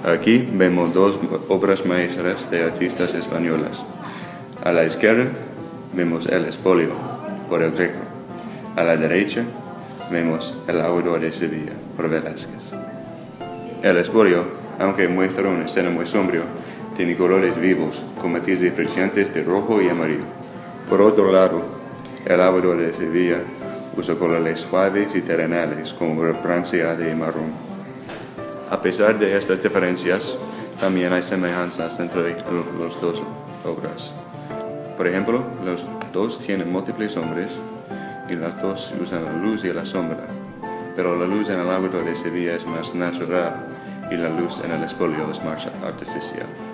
Aquí vemos dos obras maestras de artistas españolas. A la izquierda vemos El Espolio, por el Greco. A la derecha vemos El Aguador de Sevilla, por Velázquez. El Espolio, aunque muestra una escena muy sombría, tiene colores vivos, con matices brillantes de rojo y amarillo. Por otro lado, El Aguador de Sevilla usa colores suaves y terrenales, como bronceado y marrón. A pesar de estas diferencias, también hay semejanzas entre las dos obras. Por ejemplo, los dos tienen múltiples sombras y las dos usan la luz y la sombra, pero la luz en El Aguador de Sevilla es más natural y la luz en El Espolio es más artificial.